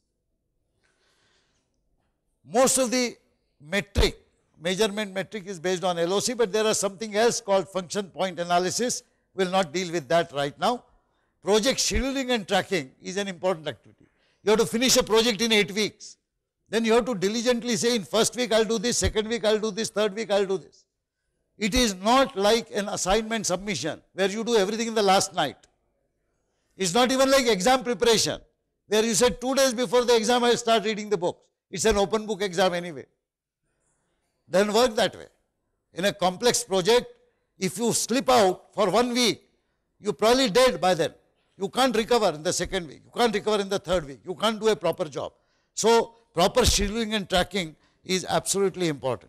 Most of the metric, measurement metric is based on L O C, but there are something else called function point analysis, We will not deal with that right now. Project scheduling and tracking is an important activity. You have to finish a project in eight weeks. Then you have to diligently say, in first week I will do this, second week I will do this, third week I will do this. It is not like an assignment submission where you do everything in the last night. It is not even like exam preparation where you said two days before the exam I will start reading the books. It is an open book exam anyway. Doesn't work that way. In a complex project, if you slip out for one week, you are probably dead by then. You can't recover in the second week. You can't recover in the third week. You can't do a proper job. So, proper scheduling and tracking is absolutely important.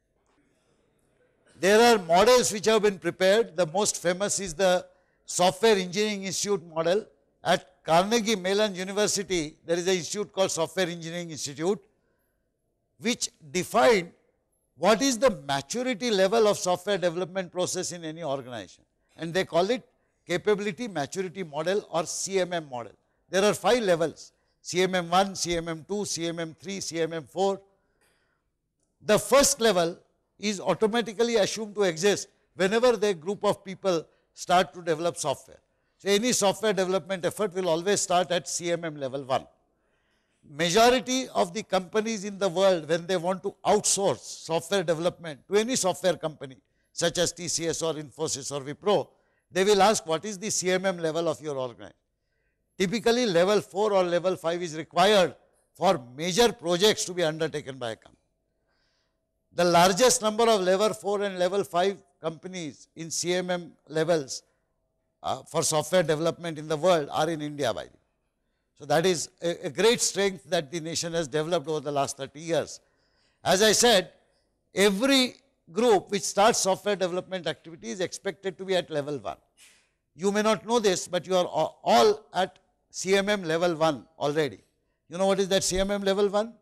There are models which have been prepared. The most famous is the Software Engineering Institute model. At Carnegie Mellon University, there is an institute called Software Engineering Institute, which defined what is the maturity level of software development process in any organization. And they call it Capability Maturity Model or C M M model. There are five levels: C M M one, C M M two, C M M three, C M M four. The first level is automatically assumed to exist whenever the group of people start to develop software. So, any software development effort will always start at C M M level one. Majority of the companies in the world, when they want to outsource software development to any software company such as T C S or Infosys or Wipro, they will ask what is the C M M level of your organization. Typically level four or level five is required for major projects to be undertaken by a company. The largest number of level four and level five companies in C M M levels uh, for software development in the world are in India by the way. So, that is a, a great strength that the nation has developed over the last thirty years. As I said, every group which starts software development activity is expected to be at level one. You may not know this, but you are all at C M M level one already. You know what is that C M M level one?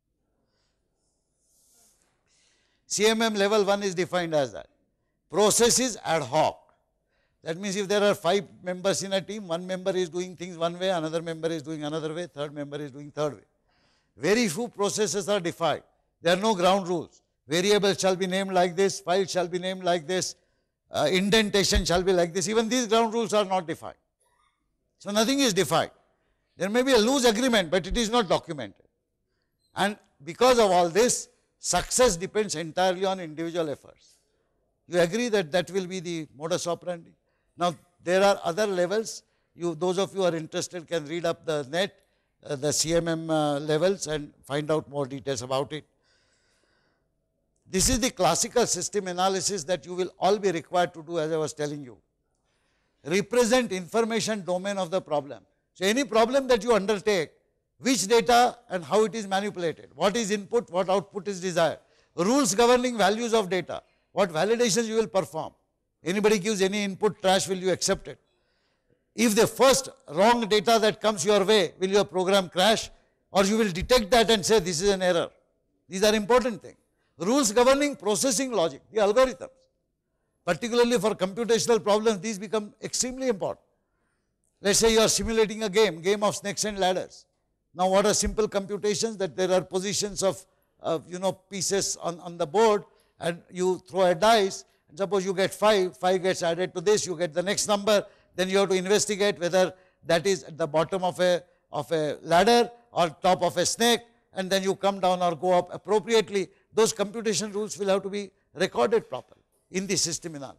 C M M level one is defined as that. Process is ad hoc. That means if there are five members in a team, one member is doing things one way, another member is doing another way, third member is doing third way. Very few processes are defined. There are no ground rules. Variables shall be named like this, files shall be named like this, uh, indentation shall be like this. Even these ground rules are not defined. So, nothing is defined. There may be a loose agreement, but it is not documented. And because of all this, success depends entirely on individual efforts. You agree that that will be the modus operandi? Now, there are other levels. You, those of you who are interested can read up the net, uh, the C M M uh, levels and find out more details about it. This is the classical system analysis that you will all be required to do, as I was telling you. Represent information domain of the problem. So, any problem that you undertake, which data and how it is manipulated, what is input, what output is desired, rules governing values of data, what validations you will perform. Anybody gives any input trash, will you accept it? If the first wrong data that comes your way, will your program crash, or you will detect that and say this is an error. These are important things. Rules governing processing logic, the algorithms. Particularly for computational problems, these become extremely important. Let us say you are simulating a game, game of snakes and ladders. Now, what are simple computations? That there are positions of, of you know, pieces on, on the board, and you throw a dice, and suppose you get five, five gets added to this, you get the next number, then you have to investigate whether that is at the bottom of a, of a ladder or top of a snake, and then you come down or go up appropriately. Those computation rules will have to be recorded properly in the system analysis.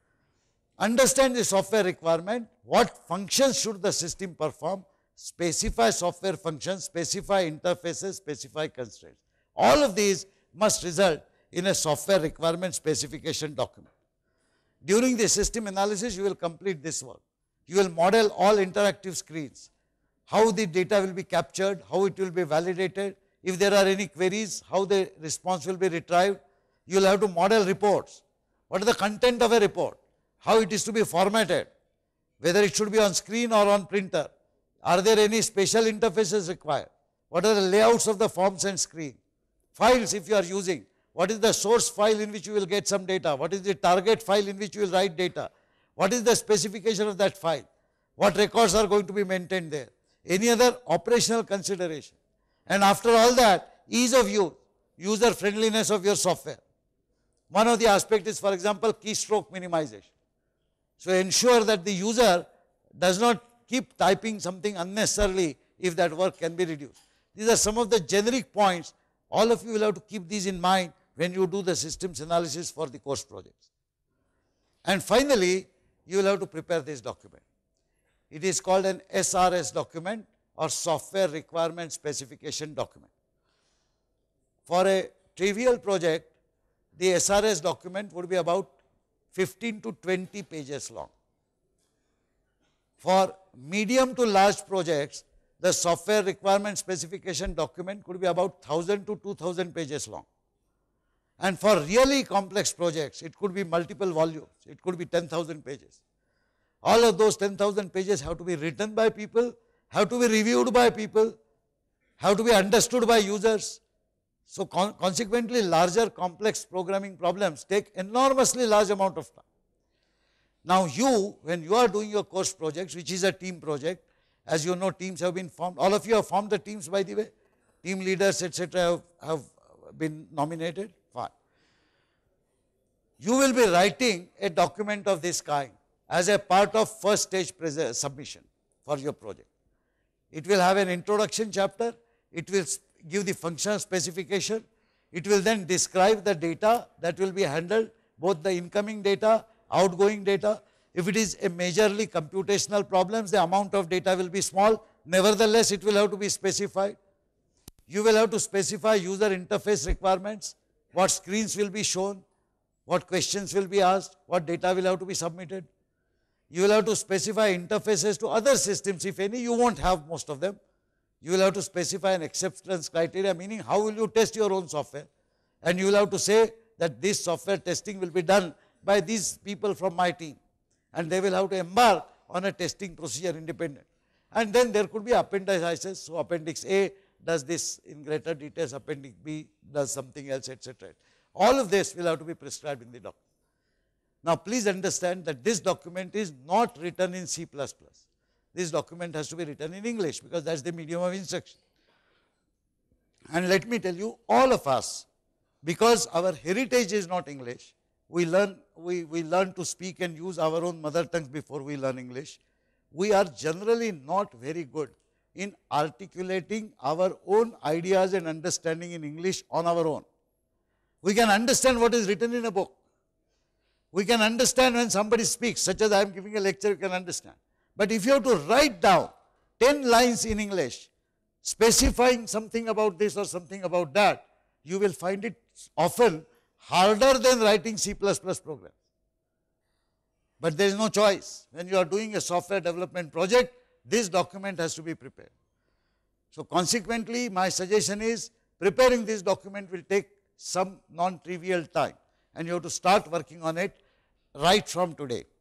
Understand the software requirement, what functions should the system perform, specify software functions, specify interfaces, specify constraints. All of these must result in a software requirement specification document. During the system analysis, you will complete this work. You will model all interactive screens, how the data will be captured, how it will be validated, if there are any queries, how the response will be retrieved. You will have to model reports. What is the content of a report? How it is to be formatted, whether it should be on screen or on printer. Are there any special interfaces required? What are the layouts of the forms and screen? Files if you are using. What is the source file in which you will get some data? What is the target file in which you will write data? What is the specification of that file? What records are going to be maintained there? Any other operational consideration? And after all that, ease of use, user friendliness of your software. One of the aspects is, for example, keystroke minimization. So ensure that the user does not keep typing something unnecessarily if that work can be reduced. These are some of the generic points. All of you will have to keep these in mind when you do the systems analysis for the course projects. And finally, you will have to prepare this document. It is called an S R S document, or software requirement specification document. For a trivial project, the S R S document would be about fifteen to twenty pages long. For medium to large projects, the software requirement specification document could be about one thousand to two thousand pages long. And for really complex projects, it could be multiple volumes, it could be ten thousand pages. All of those ten thousand pages have to be written by people, have to be reviewed by people, have to be understood by users. So con consequently, larger complex programming problems take enormously large amount of time. Now you, when you are doing your course projects, which is a team project, as you know, teams have been formed. All of you have formed the teams, by the way. Team leaders, et cetera, have, have been nominated. Fine. You will be writing a document of this kind as a part of first stage submission for your project. It will have an introduction chapter. It will give the functional specification. It will then describe the data that will be handled, both the incoming data, outgoing data. If it is a majorly computational problems, the amount of data will be small. Nevertheless, it will have to be specified. You will have to specify user interface requirements, what screens will be shown, what questions will be asked, what data will have to be submitted. You will have to specify interfaces to other systems, if any. You won't have most of them. You will have to specify an acceptance criteria, meaning how will you test your own software. And you will have to say that this software testing will be done by these people from my team. And they will have to embark on a testing procedure independent. And then there could be appendices. So appendix A does this in greater details, appendix B does something else, et cetera. All of this will have to be prescribed in the document. Now please understand that this document is not written in C plus plus. This document has to be written in English, because that is the medium of instruction. And let me tell you, all of us, because our heritage is not English, we learn, we, we learn to speak and use our own mother tongues before we learn English. We are generally not very good in articulating our own ideas and understanding in English on our own. We can understand what is written in a book. We can understand when somebody speaks, such as I am giving a lecture, you can understand. But if you have to write down ten lines in English, specifying something about this or something about that, you will find it often harder than writing C plus plus programs. But there is no choice. When you are doing a software development project, this document has to be prepared. So consequently, my suggestion is, preparing this document will take some non-trivial time, and you have to start working on it right from today.